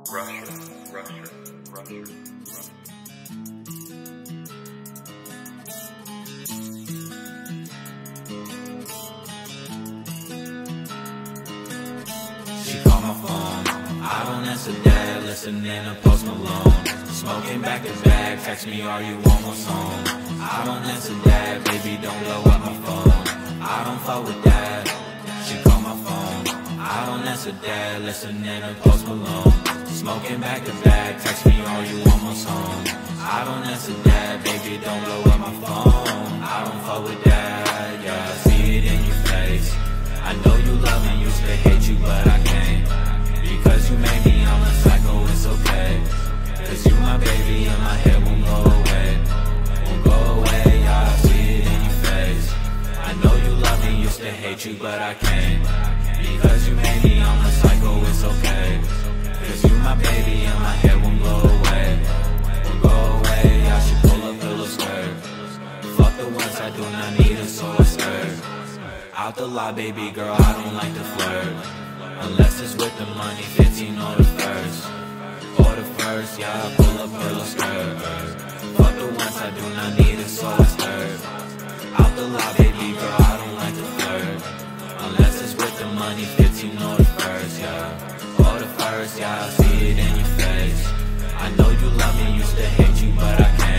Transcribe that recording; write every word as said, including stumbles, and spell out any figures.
Russia, Russia, Russia, Russia. She called my phone, I don't answer that, listening to Post Malone. Smoking back to back, text me, are you almost home? I don't answer that, baby, don't blow up my phone. I don't fuck with that. She called my phone, I don't answer that, listening to Post Malone. Smoking back to back, text me, are you almost home? I don't answer that, baby, don't blow up my phone. I don't fuck with that, yeah, I see it in your face. I know you love me, used to hate you, but I can't. Because you made me, I'm a psycho, it's okay. Cause you my baby and my head won't go away. Won't go away, yeah, I see it in your face. I know you love me, used to hate you, but I can't. Because you made me, I'm a psycho, it's okay. Cause you my baby and my head won't go away. Won't go away, I should pull a pillow skirt. Fuck the ones I do not need a soul skirt. Out the lot, baby girl, I don't like to flirt. Unless it's with the money, fifteen or the first. Or the first, yeah, I pull up pillow skirt. Fuck the ones I do not need a soul skirt. Out the lot, baby girl, I don't like to flirt. Unless it's with the money, fifteen or the first, yeah. Or the first, yeah, I see it in your face. I know you love me, used to hate you, but I can't.